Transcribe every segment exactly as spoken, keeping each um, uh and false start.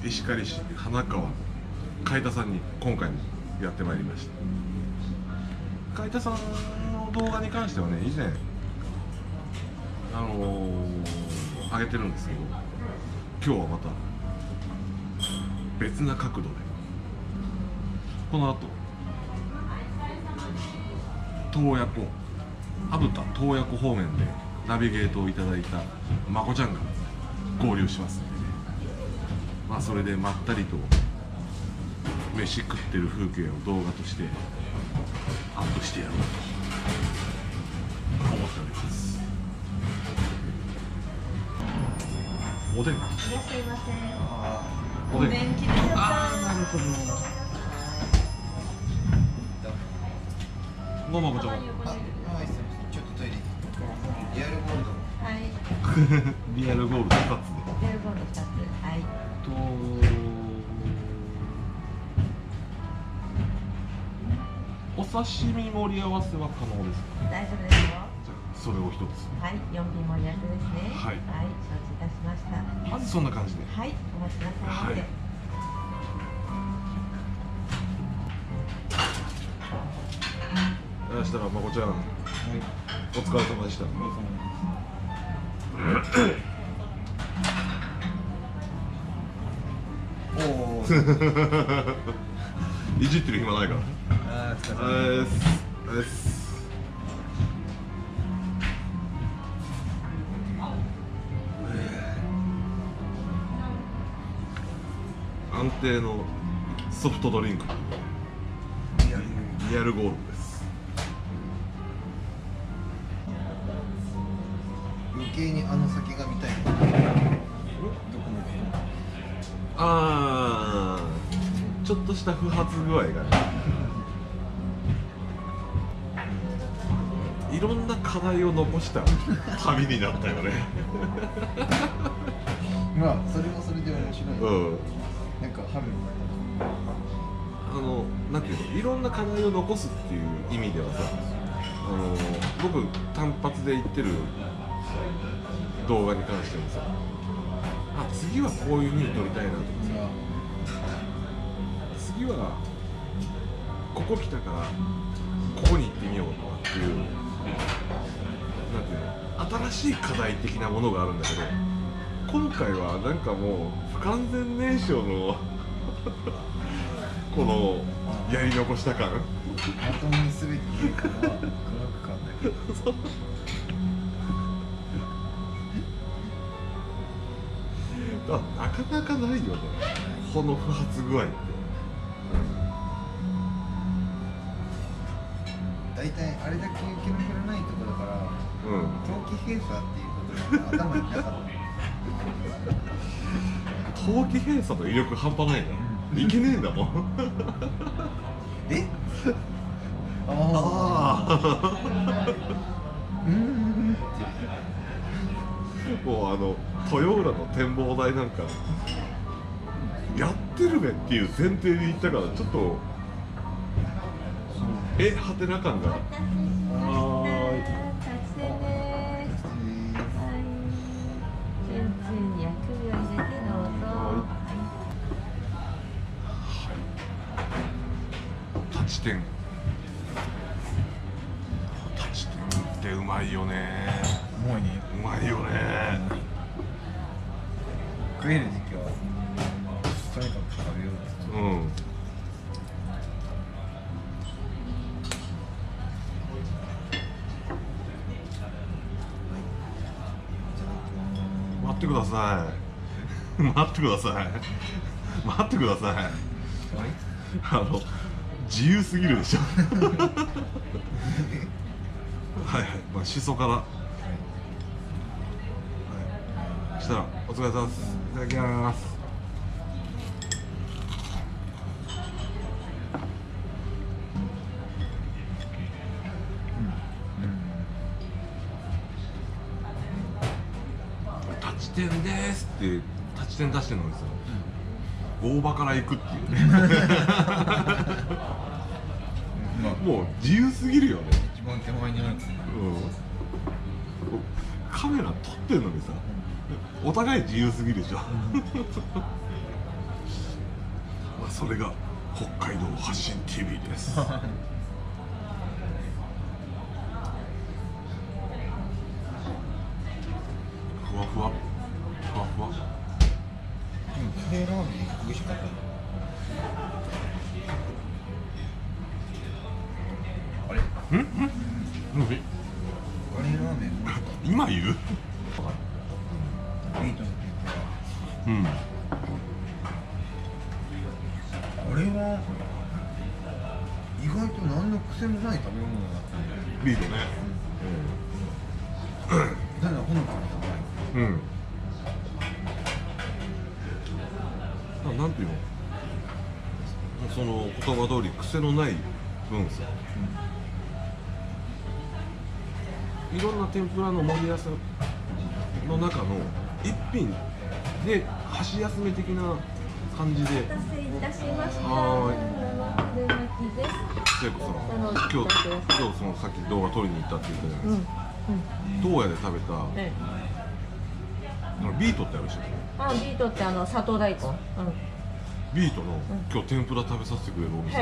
石狩市花川海田さんに今回もやってまいりました。海田さんの動画に関してはね、以前あのー、上げてるんですけど、今日はまた別な角度で、この後洞爺湖、阿武田洞爺湖方面でナビゲートをいただいたまこちゃんが合流しますんでね、まあそれでまったりと飯食ってる風景を動画としてアップしてやろうと思っております。おでん、いらっしゃいませ。 おでん、 おでん切れちゃった。 あー、なるほど。どうもこちら。 ちょっとトイレ。リアルゴールド。 はい。 リアルゴールドふたつで。 リアルゴールドふたつ。はい。 とお刺身盛り合わせは可能ですか？ 大丈夫ですよ。 じゃあそれを一つ。 はい、四品盛り合わせですね。 はい。 はい、承知いたしました。 まずそんな感じで。 はい、お待ちくださいませ。 よし、だからまこちゃん、はい、お疲れ様でした。 おお。 いじってる暇ないから。 あー、疲れ様です。です。安定のソフトドリンク。 リアルリアルゴールドです。 余計にあの酒が見たい。どこまで？ ああ、ちょっとした不発具合がね、いろんな課題を残した旅になったよね。 まあそれもそれで面白い。 うん。 なんか春あの、なんていうの、いろんな課題を残すっていう意味ではさ、あの僕単発で言ってる動画に関してもさ、あ、次はこういう風に撮りたいなとかさ、次はここ来たからここに行ってみようとかっていう、なんていうの、新しい課題的なものがあるんだけど、今回はなんかもう不完全燃焼のこのやり残した感、 まともにすべて言うかは黒く感だけど。 だなかなかないよね、この不発具合って。 大体あれだけ雪の降らないところだから、 うん、 冬季閉鎖っていうことが頭になかった。 冬季閉鎖の威力半端ないな。いけねえんだもん。 え？ああ。うーん。 もうあの豊浦の展望台なんかやってるねっていう前提で行ったから、ちょっとえはてな感が。はーい。立ち点。立ち点ってうまいよね。 うまいね。 うまいよね。 食える時期はとにかく食べよう。 うん。待ってください。待ってください。待ってください。あの自由すぎるでしょ。はいはい、まあしそから。はい。したらお疲れ様です。いただきます。立ち点ですって立ち点出してるのにさ、大場から行くっていうね。もう自由すぎるよね。 一番手前にある。 うん、カメラ撮ってるのにさ、お互い自由すぎるでしょ。 まあ、それが北海道発信 ティーブイ ですふわふわふわふわ。 うん、カレーラーメン美味しかった。あれ、 んん何カレーラーメン美味しかっ今言うた。ビートの天ぷうんら。あれは意外と何の癖もない食べ物だったんで。 ビートねただほのかにうん、うんな、なんていうのその言葉通り癖のない分さ、いろんな天ぷらの盛り合わせの中の一品で箸休め的な甘感じで。 お待たせいたしました。 はーい生春巻きです。 聖子さん、 あの今日いただきます今日そのさっき動画撮りに行ったって言ったじゃないうん。 ですか。東屋で食べたえあのビートってあるでしょ。 あ、ビートってあの砂糖大根。うん。 ビートの今日天ぷら食べさせてくれるお店、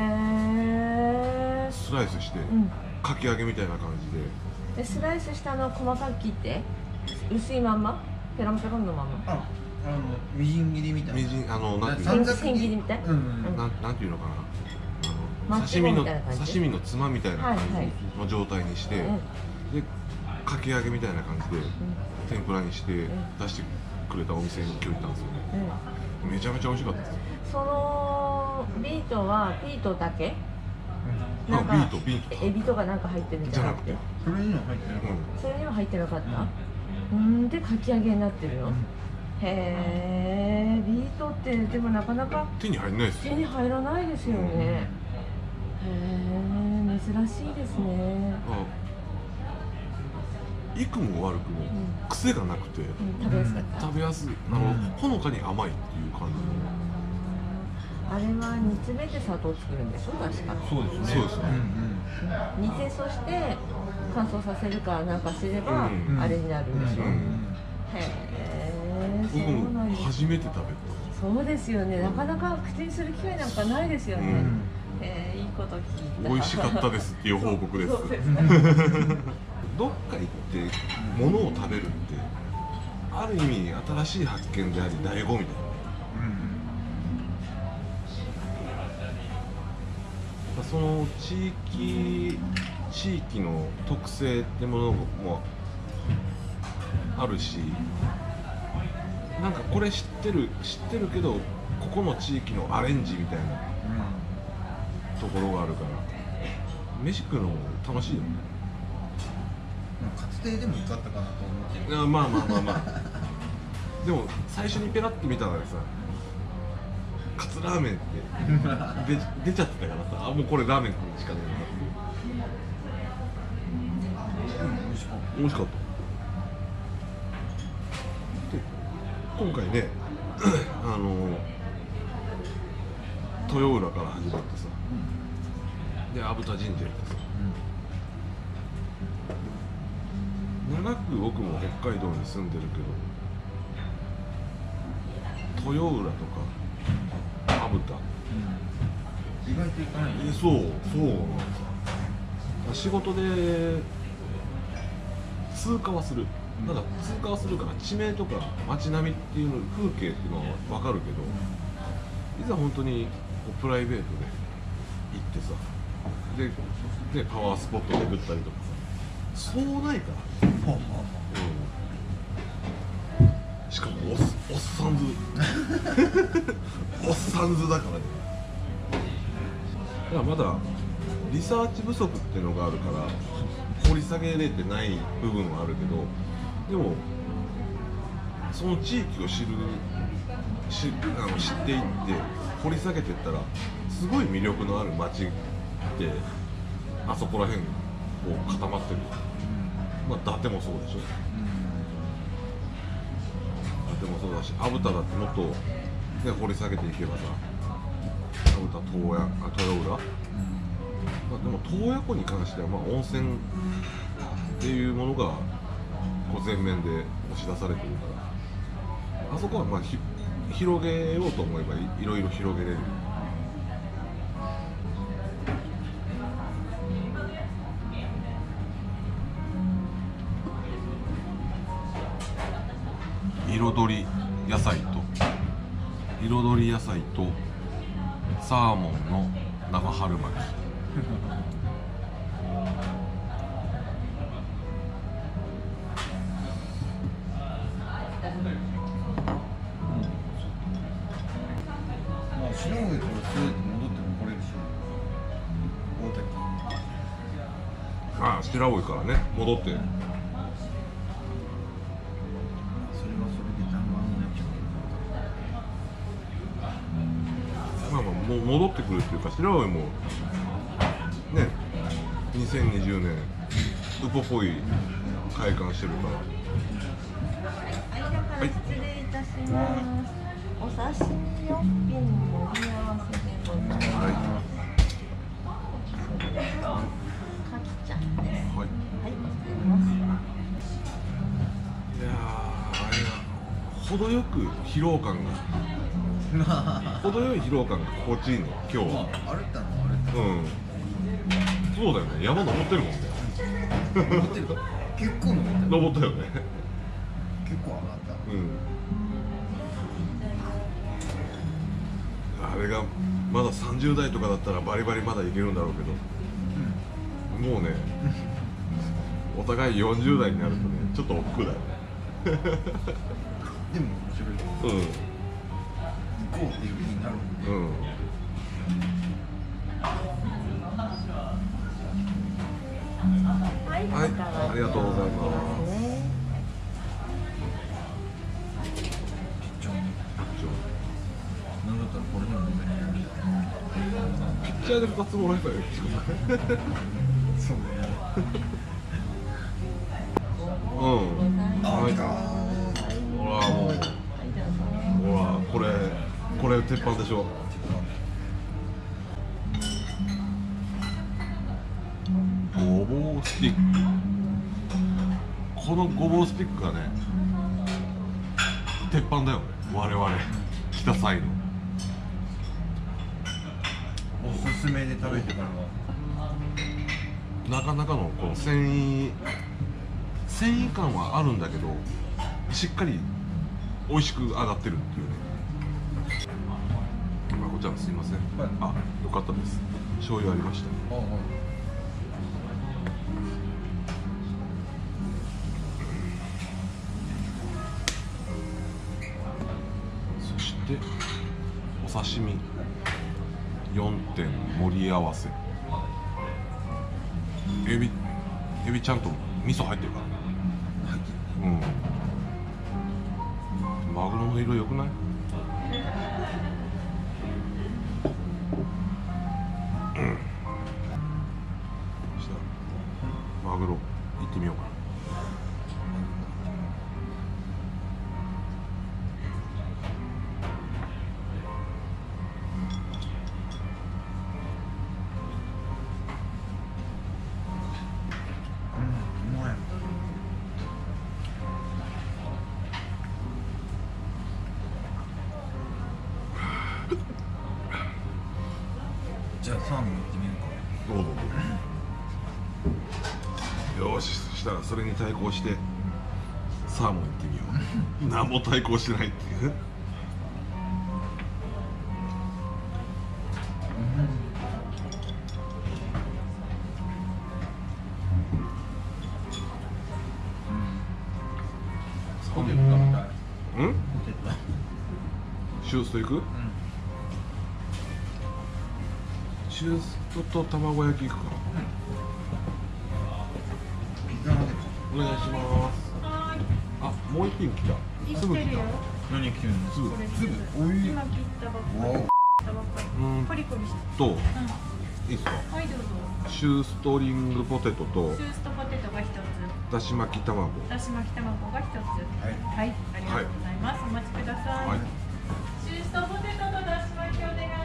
へえ。 スライスしてうん。 かき揚げみたいな感じで、 でスライスしたのを細かく切って薄いまんまペロンペロンのまま。 あ、あのみじん切りみたいな。 みじんあのなんていうの三角千切りみたい。 うんうん。 なんなんていうのかな、あのマッチ棒刺身のみたいな感じ刺身のつまみたいな感はいはいじの状態にして、 うんでかき揚げみたいな感じでうん天ぷらにしてん出してくれたお店に今日行ったんですよね。 うん。 めちゃめちゃ美味しかったですよ。 そのビートはピートだけ？ あなんかビートビートエビとかなんか入ってるんじゃなくて、 それには入ってなかっそれには入ってなかった？うんでかき揚げになってるの。へえ、ビートってでもなかなか手に入んないですよ。 手に入らないですよね。へえ、珍しいですね。 あ良くも悪くもん癖がなくてうん、食べやすかった。 食べやすい、あのうんほのかに甘いっていう感あれは煮詰めて砂糖作るんでしょ確か。 た。そうですね。 そうですねうん煮てそして乾燥させるかなんかすれば、 うんあれになるんでしょ。 うんうんへえ、 じ。 そう僕もなんです。 初めて食べそうですよね。なかなか口にする機会なんかないですよね。 うんえー、いいこと聞いた。 た。美味しかったですっていう報告です。 そうですね。 どっか行って物を食べるってある意味新しい発見であり醍醐味だよね。その地域地域の特性ってものもあるし、なんかこれ知ってる知ってるけどここの地域のアレンジみたいなところがあるから飯食うのも楽しいよね。 カツ亭でもよかったかなと思ってる。 あまあまあまあまあでも最初にペラッと見たらさカツラーメンって出出ちゃってたからさ、あもうこれラーメン食うしかないなっていう。 美味しかった。 美味しかった。で今回ねあの豊浦から始まってさ、で虻田神社行ってさ、長く僕も北海道に住んでるけど豊浦とか虻田、 意外と行かないえそうそうなんですよ。仕事で通過はする、ただ通過はするから地名とか街並みっていうの風景っていうのは分かるけど、いざ本当にこうプライベートで行ってさででパワースポット巡ったりとかさ、そうないから、 ほうほううん、しかもおっおっさんずおっさんずだからね。だからまだリサーチ不足っていうのがあるから掘り下げれてない部分はあるけど、でもその地域を知るしあの知っていって掘り下げていったらすごい魅力のある街ってあそこら辺こう固まってる。まあ伊達もそうでしょ。伊達もそうだし虻田だってもっと、ね、掘り下げていけばさ虻田東谷あ豊浦、まあ、でも洞爺湖に関してはまあ温泉っていうものがこう前面で押し出されてるから、あそこはまあひ広げようと思えば い, いろいろ広げれる。彩り野菜と彩り野菜とサーモンの生春巻きまあ白上からスーッと戻っても来れるし、大ああ白老からね戻って滝それはそれで弾丸になっちゃまあまあもう戻ってくるっていうか白老もねにせんにじゅうねんウポポイ開館してるから。 はい、失礼いたします。お刺身よっぴん盛り合わせでございます。 はいそれとかきちゃんです。 はいはい、失礼します。 いやーあれな程よく疲労感が程よい疲労感が心地いいね今日は。 あ歩いたの歩いたうんそうだよね山登ってるもんね登ってる結構登ってる登ったよね結構上がったうんあれがまださんじゅう代とかだったらバリバリまだいけるんだろうけど、もうねお互いよんじゅう代になるとねちょっと億劫だよねでも面白いうん行こうっていう気になるもんねうんはい、 はい、ありがとうございます。 ちょなんだったらこれでもねピッチャーでふたつもらえばいいそうねうんあはい来たほらもうほらこれこれ鉄板でしょ。ごぼうスティックこのごぼうスティックがね鉄板だよね我々来た際の。 おすすめで食べてからはなかなかのこの繊維繊維感はあるんだけどしっかり美味しく上がってるっていうね。まこちゃんすいません、 はいあよかったです醤油ありました。 ああそしてお刺身よんてん盛り合わせ。エビエビちゃんと味噌入ってるからね。うんマグロの色良くない？うんそしたらマグロいってみようかな。 うまいじゃあサーモン行ってみるかどうぞどうぞよしそしたらそれに対抗してサーモン行ってみよう何も対抗してないっていうポテト食べたいうんポテトシューストいく、シューストと卵焼きいくかピザまでお願いしますあもう一品来たすぐ来た何来てるのすぐすぐおい今切ったばっかり。 わ切ったばっかり。 うんコリコリして。 とうん。 いいっすかはいどうぞ。 シューストリングポテトとシューストポテトが一つ。 だし巻き卵だし巻き卵が一つ。 はいはい。ありがとうございます。お待ちください。 はいシューストポテトとだし巻きお願いし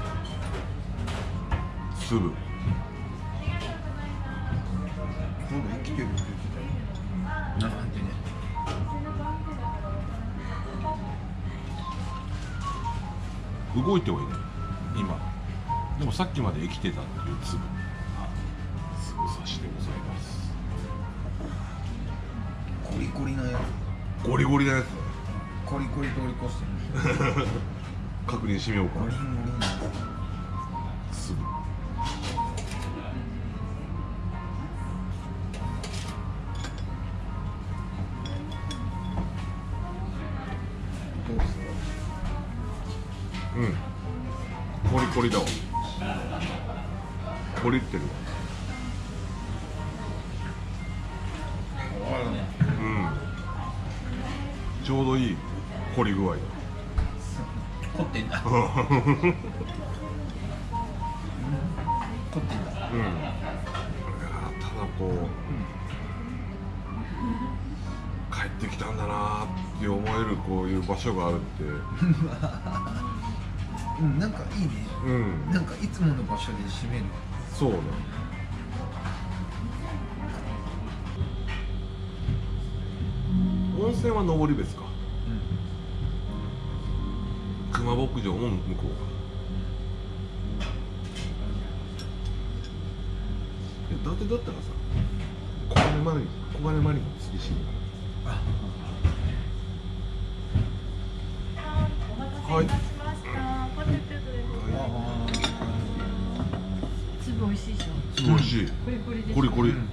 ます。 すぐありがとうございます。 そうだ生きてるって言ってたよなんてね動いてはいない今。でもさっきまで生きてたっていう粒粒刺しでございます。 コリコリなやゴリゴリなやつだね。 つ、コリコリ通り越してる確認してみようか。 ゴリゴリなや粒つどうですか？ うんコリコリだわ。コリってるわ。うんちょうどいい凝り具合だ。 凝ってんだ凝ってんだ。 うんいやただこう、帰ってきたんだなーって思えるこういう場所があるってうん、なんかいいね。 うんなんかいつもの場所で締める。 そうね。温泉は登別か。熊牧場も向こうか。いやだってだったらさ小金マリン小金マリンも釣りしにはいお待たせいたしました。ポテトです。粒美味しいでしょ。 すごい美味しい。 コリコリでしょ。 コリコリ、 うん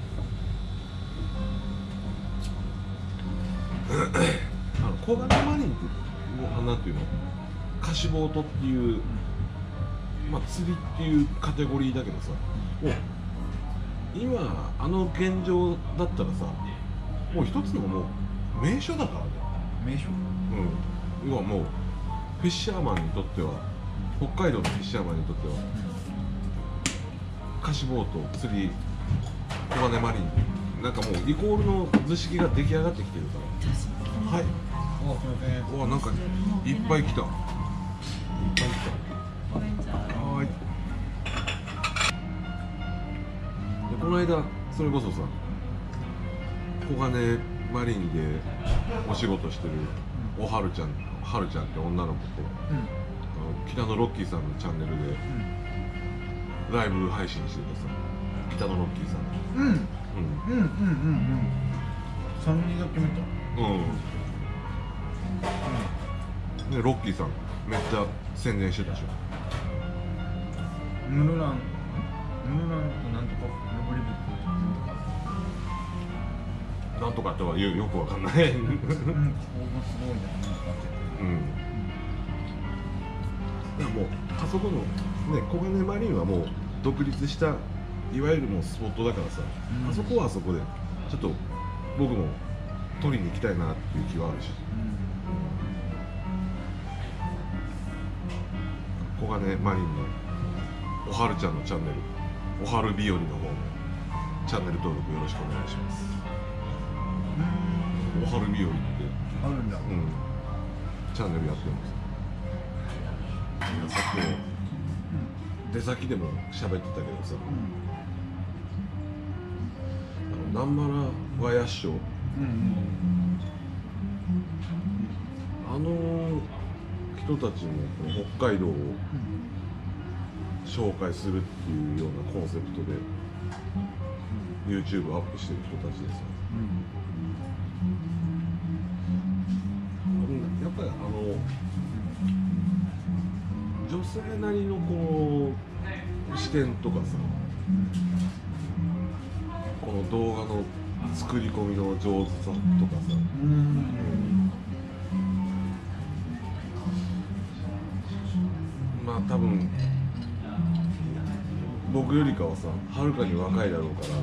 あの小金マリンってもうなんていうの貸しボートっていう、まあ釣りっていうカテゴリーだけどさ、もう今あの現状だったらさもう一つのもう名所だからね。 名所。 うん要はもうフィッシャーマンにとっては北海道のフィッシャーマンにとっては貸しボート釣り小金マリンなんかもうイコールの図式が出来上がってきてるからはいお、すみません。 うわなんかいっぱい来たいっぱい来ごめんちゃたはーいでこの間それこそさ小金マリンでお仕事してるおはるちゃんはるちゃんって女の子とうん。 あの北のロッキーさんのチャンネルでライブ配信しててさ北のロッキーさんうん。うん。 ううん。うん。うん。うん。三人だけ見た。 んうんでロッキーさんめっちゃ宣伝してたでしょ。 ヌルラン。ヌルランとなんとか。登りなんとかとはよよくわかんないうんうん。ここがすごいですね。 いやもうあそこのね小金マリンはもう独立したいわゆるもうスポットだからさ、 うんあそこはあそこでちょっと僕も取りに行きたいなっていう気はあるし小金マリンのおはるちゃんのチャンネルおはる日和の方もチャンネル登録よろしくお願いします。おはる日和ってあるんだ。 うんチャンネルやってます。さっきも出先でも喋ってたけどさ、あの南原和屋師匠うん。うん。 あの人たちもこの北海道を紹介するっていうようなコンセプトで YouTube アップしてる人たちですよ。やっぱりあの女性なりのこの視点とかさこの動画の作り込みの上手さとかさ、 うん。 まあ多分僕よりかはさはるかに若いだろうから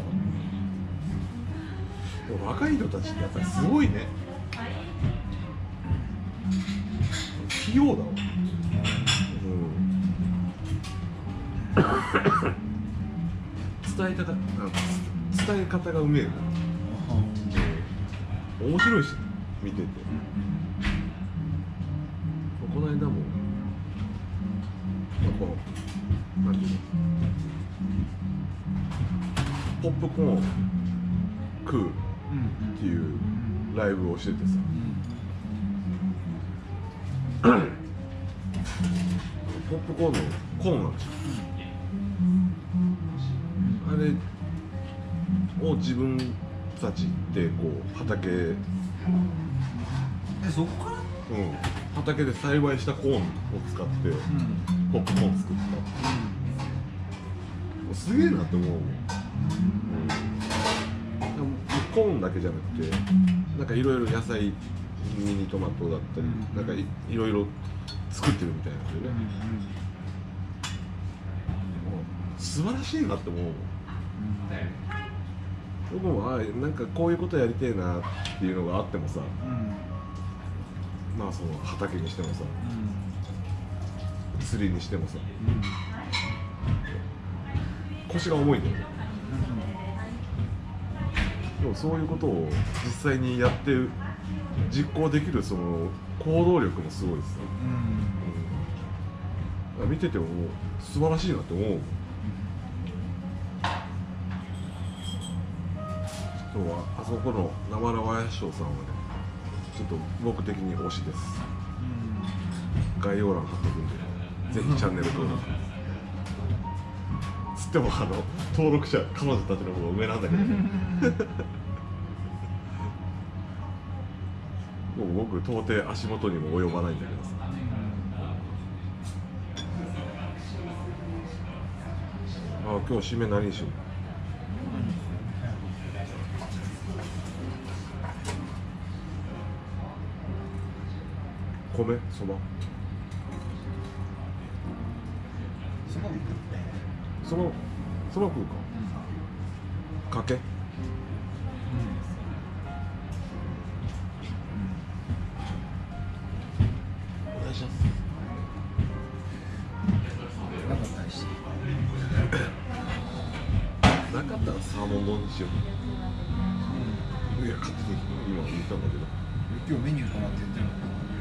でも若い人たちってやっぱりすごいね器用だわ、うん、伝え方あ伝え方がうめえな、うん、面白いし見ててこの間もやっぱなんていうのポップコーン食うっていうライブをしててさポップコーンのコーンなんですよ、あれを自分たちでこう畑、うん、 えそこから、 畑で栽培したコーンを使って、うん、ポップコーン作った、うん、すげえなって思うもん、うんうん、コーンだけじゃなくてなんかいろいろ野菜、ミニトマトだったり、うん、なんか い, いろいろ作ってるみたいなんですよね、うんうん、素晴らしいなって思うもん、僕もあなんかこういうことやりてえなっていうのがあってもさ、うん、まあその畑にしてもさ、うん、釣りにしてもさ、うん、腰が重いんだよね、うん、でもそういうことを実際にやって実行できるその行動力もすごいですね、うんうん、見てても素晴らしいなって思うもん。今日はあそこのなまらわやしょうさんはねちょっと僕的に推しです、うん、概要欄貼っておくんでぜひチャンネル登録つってもあの登録者彼女たちの方が上なんだけどもう僕到底足元にも及ばないんだけどさ、あ今日締め何にしよう。米、そば、 そばそば、そば食うか、かけ、うんうん、お願いします。 なかったりしてなかったらサーモン丼にしよう、うん、いや勝手に今言ったんだけど今日メニューかなって言ってる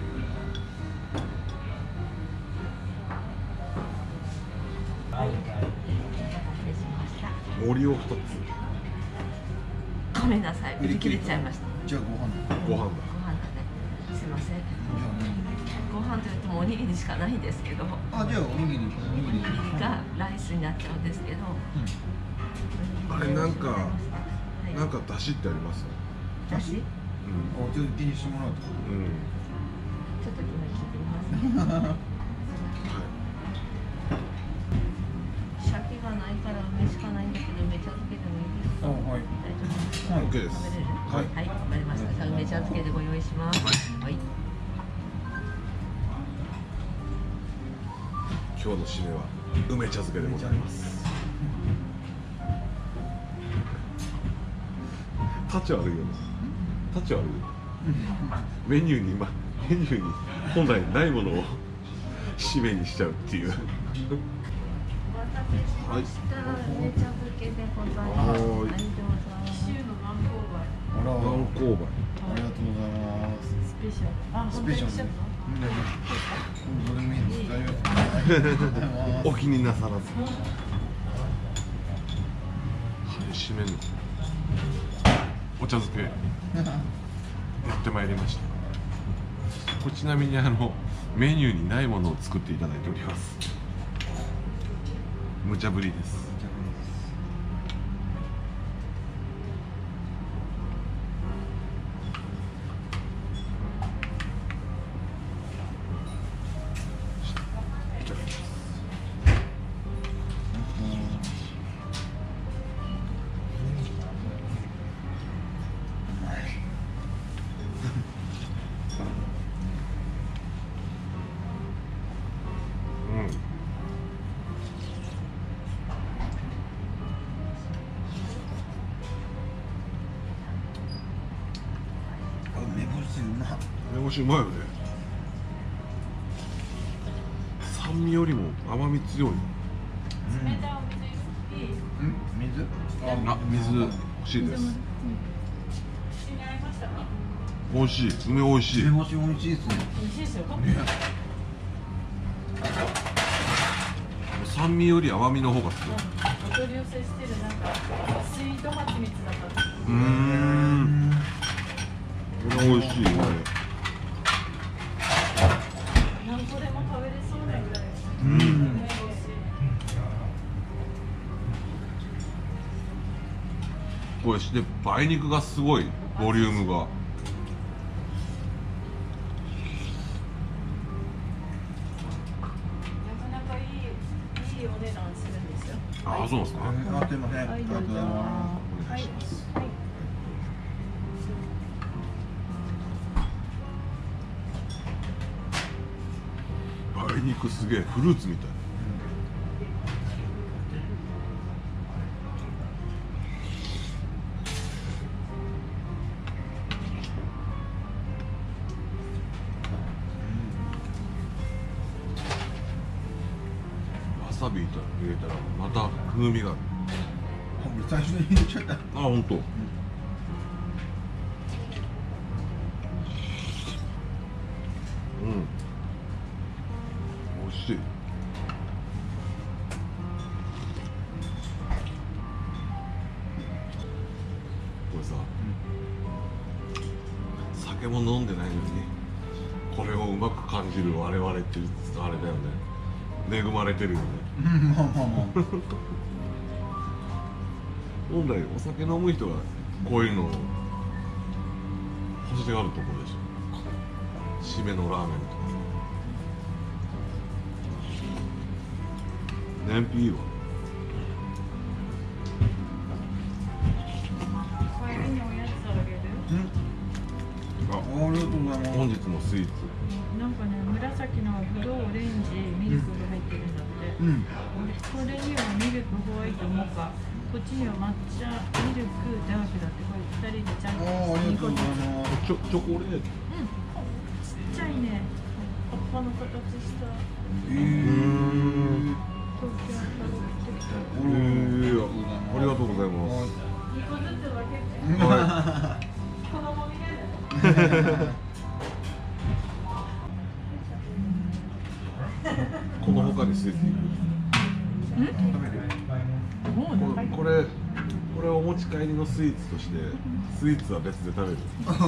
森をふたつ。 ごめんなさい、売り切れちゃいました。 じゃあご飯ご飯だ。 ご飯だね。すいません。ご飯というともうおにぎりしかないんですけど。 あ、じゃあおにぎり、おにぎりがライスになっちゃうんですけど。 うん、あれなんか、はい、なんか出汁ってあります？ 出汁？うん。 おちょっと気にしてもらうと。うん。 ちょっと今聞いてみます。ないから梅しかないんだけど梅茶漬けでもいいですか？はい。大丈夫ですか？ はい。OK です。 食べれる？はい。はい、わかりました。じゃあ梅茶漬けでご用意します。はい。 今日の締めは梅茶漬けでございます。タチ悪いよね。タチ悪い。メニューにまメニューに本来ないものを締めにしちゃうっていう。はい。 梅茶漬けでございます。はい、どうぞ。紀州の南高梅。 南高梅。 ありがとうございます。 スペシャル。あ、 スペシャル。どれもいいです。大丈夫です。 お気になさらず。はい、締めのお茶漬けやってまいりました。これちなみにあのメニューにないものを作っていただいております。無茶ぶりです。いただきます。梅干しうまいよね。酸味よりも甘み強い。うん、 水？ あ、水欲しいです。美味しい。梅美味しい。 梅干し美味しいですね。 美味しいですよ。 酸味より甘みの方が強い。 お取り寄せしてるなんかスイート蜂蜜だから。 うーん。これ美味しいね。 何個でも食べれそうなぐらい。 うん。 ごいし、で梅肉がすごいボリュームが。 なかなかいいいいお値段するんですよ。 ああ、そうなんですか。 あ、すいません。あはい、 りがとうごどうぞ。 ざいます。 お願いします。 はい。 梅肉すげえフルーツみたい。わさび入れたらまた風味がある。 俺最初に入れちゃった。 あ、本当。うん、美味しい。これさ、酒も飲んでないのにこれをうまく感じる我々っていうあれだよね。恵まれてるよね。 うん、まあまあまあ。 本来お酒飲む人がこういうのを欲しがるところでしょ。締めのラーメンとか燃費いいわ。 帰りにおやつあげる。 うん。あ、ありがとうございます。 本日のスイーツ。 なんかね、紫のブドウ、オレンジ、ミルクが入ってるんだって。 うん。 でこれにはミルクホワイトモカ、こっちには抹茶ミルクダークだって、これふたりでちゃんとああ、ありがとうございます。 チョチョコレート。 うん、ちっちゃいね、葉っぱの形したえー。 東京から持ってきた。 おえー、 ーありがとうございます。 にこずつ分けて、 は子供みたいな。 この他にスイーツいる。 もうこれこれこれをお持ち帰りのスイーツとしてスイーツは別で食べる。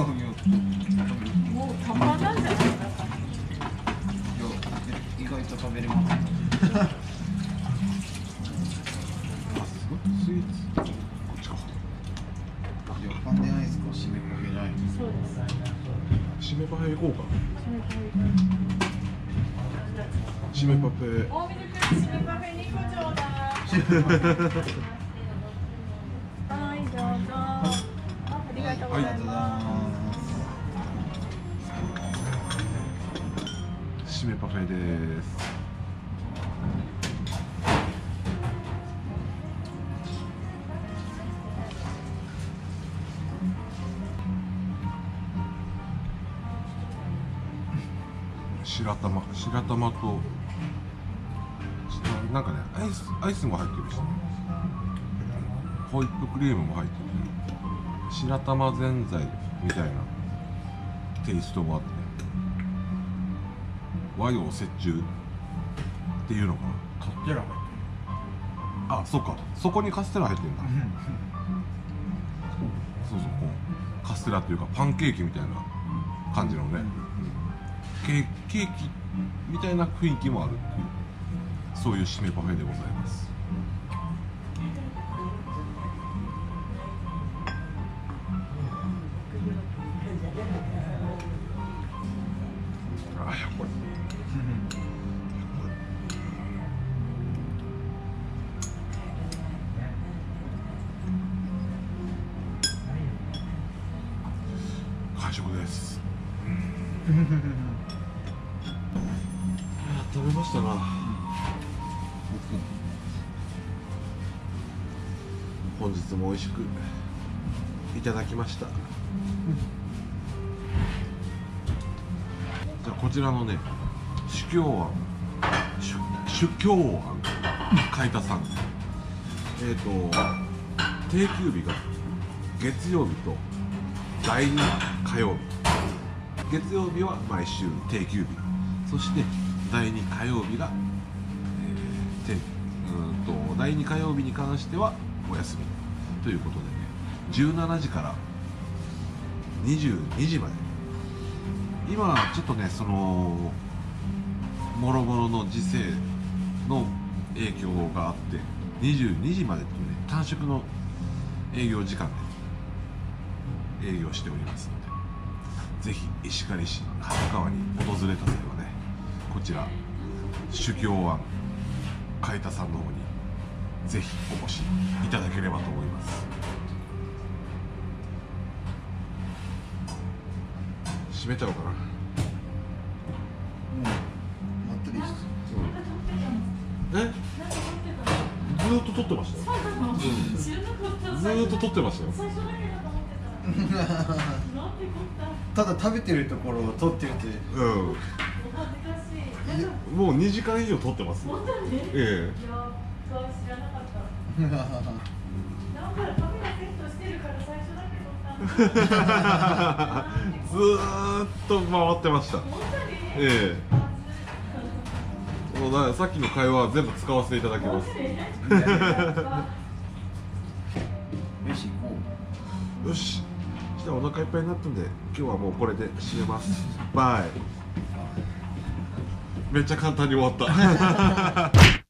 もうたまらんじゃないですか。 意外と食べれます。 あ、すごいスイーツ。こっちか。 じゃあパンデアイスか締めかけない。 そうです。 締めパフェ行こうか。 それから締めパフェ。 大ミルク締めパフェにこちょうだい。はい、どうぞ。あ、ありがとうございます。 締めパフェです。白玉、白玉となんかね、アイス、アイスも入ってるしね、ホイップクリームも入ってる、白玉ぜんざいみたいなテイストもあって、和洋折衷っていうのかな。 カステラ。 あ、そうか、そこにカステラ入ってんだ。そうそう、こうカステラっていうかパンケーキみたいな感じのね、ケーケーキみたいな雰囲気もあるっていう、そういう締めパフェでございます。あ、やっぱり完食です。食べましたな。本日も美味しくいただきました。じゃあこちらのね、主教庵主主教庵海田さん、えっ、ー、と定休日が月曜日とだいに火曜日、月曜日は毎週定休日、そしてだいに火曜日が、えー、てうんとだいに火曜日に関してはお休みということでね、じゅうしちじからにじゅうにじまで、今ちょっとね、そのもろもろの時世の影響があってにじゅうにじまでというね、短縮の営業時間で営業しておりますので、ぜひ石狩市白川に訪れた際はね、こちら主教庵海田さんの方にぜひお越しいただければと思います。閉めちゃおうかな。 まったりしてえ？ずーっと撮ってましたよ。うん、ずーっと撮ってましたよ。 ただ食べてるところを撮ってるって。 うん。もうにじかん以上撮ってますよ。ええ。 知らなかった。なんかカメラセットしてるから最初だけ撮ったの。 ずーっと回ってました。ええ。もうださっきの会話は全部使わせていただきます。 飯行こよし。じゃあお腹いっぱいになったんで、今日はもうこれで締めます。バイ。めっちゃ簡単に終わった。